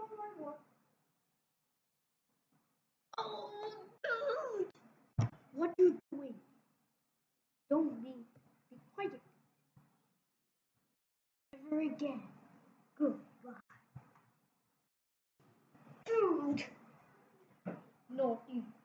Oh, dude! What you doing? Don't be quiet. Never again. Goodbye. Dude! Naughty.